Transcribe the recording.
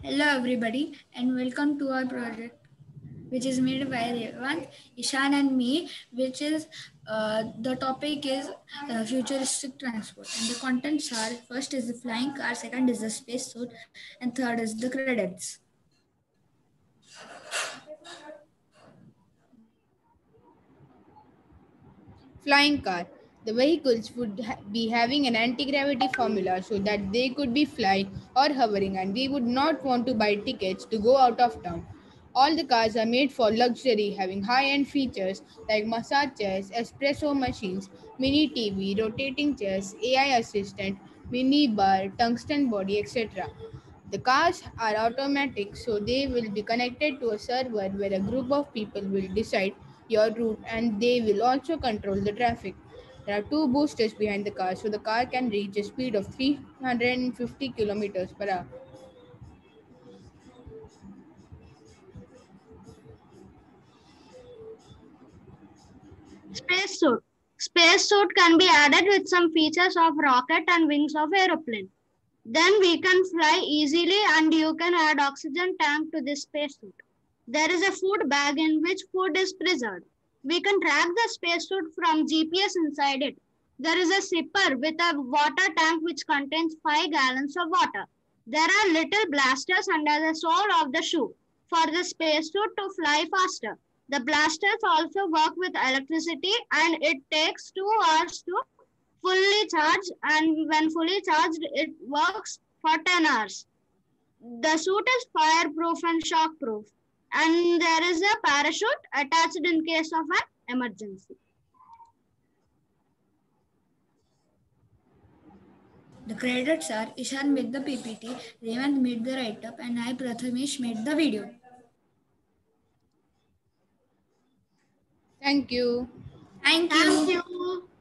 Hello everybody and welcome to our project which is made by Revant, Ishan and me, which is the topic is futuristic transport, and the contents are: first is the flying car, second is the space suit, and third is the credits. Flying car. The vehicles would be having an anti-gravity formula so that they could be flying or hovering, and we would not want to buy tickets to go out of town. All the cars are made for luxury, having high-end features like massage chairs, espresso machines, mini TV, rotating chairs, AI assistant, mini bar, tungsten body, etc. The cars are automatic, so they will be connected to a server where a group of people will decide your route and they will also control the traffic. There are two boosters behind the car, so the car can reach a speed of 350 kilometers per hour. Spacesuit. Spacesuit can be added with some features of rocket and wings of aeroplane. Then we can fly easily and you can add oxygen tank to this spacesuit. There is a food bag in which food is preserved. We can track the spacesuit from GPS inside it. There is a zipper with a water tank which contains 5 gallons of water. There are little blasters under the sole of the shoe for the spacesuit to fly faster. The blasters also work with electricity and it takes 2 hours to fully charge, and when fully charged it works for 10 hours. The suit is fireproof and shockproof, and there is a parachute attached in case of an emergency. The credits are: Ishan made the PPT, Revant made the write-up, and I, Prathamesh, made the video. Thank you. Thank Thank you. you.